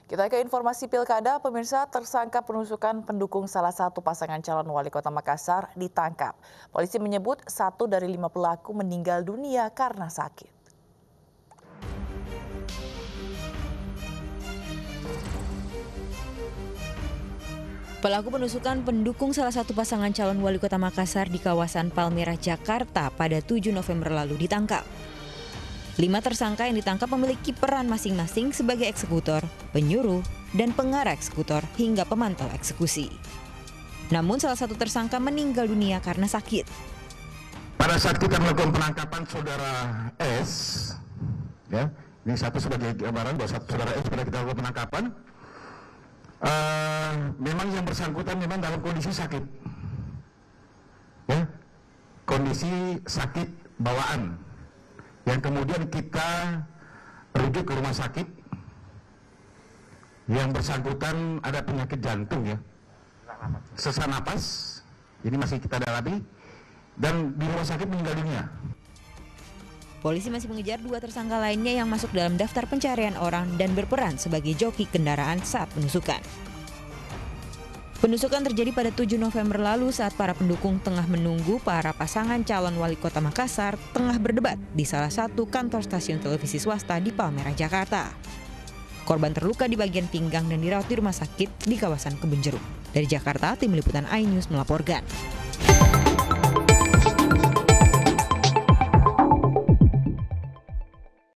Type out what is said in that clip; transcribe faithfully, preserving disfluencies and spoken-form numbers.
Kita ke informasi pilkada, pemirsa. Tersangka penusukan pendukung salah satu pasangan calon wali kota Makassar ditangkap. Polisi menyebut satu dari lima pelaku meninggal dunia karena sakit. Pelaku penusukan pendukung salah satu pasangan calon wali kota Makassar di kawasan Palmerah, Jakarta pada tujuh November lalu ditangkap. Lima tersangka yang ditangkap memiliki peran masing-masing sebagai eksekutor, penyuruh, dan pengarah eksekutor hingga pemantau eksekusi. Namun salah satu tersangka meninggal dunia karena sakit. Pada saat kita melakukan penangkapan saudara S, ya, ini satu sebagai gambaran bahwa satu saudara S pada kita lakukan penangkapan, uh, memang yang bersangkutan memang dalam kondisi sakit, ya, kondisi sakit bawaan, yang kemudian kita rujuk ke rumah sakit. Yang bersangkutan ada penyakit jantung, ya, sesak napas, ini masih kita dalami, dan di rumah sakit meninggal dunia. Polisi masih mengejar dua tersangka lainnya yang masuk dalam daftar pencarian orang dan berperan sebagai joki kendaraan saat penusukan. Penusukan terjadi pada tujuh November lalu saat para pendukung tengah menunggu para pasangan calon wali kota Makassar tengah berdebat di salah satu kantor stasiun televisi swasta di Palmerah, Jakarta. Korban terluka di bagian pinggang dan dirawat di rumah sakit di kawasan Kebun Jeruk. Dari Jakarta, tim liputan iNews melaporkan.